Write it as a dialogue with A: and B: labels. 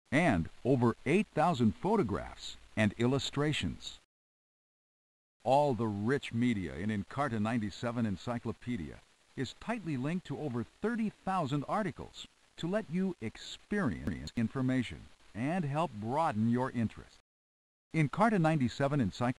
A: and over 8,000 photographs and illustrations. All the rich media in Encarta 97 Encyclopedia is tightly linked to over 30,000 articles to let you experience information and help broaden your interest. Encarta 97 Encyclopedia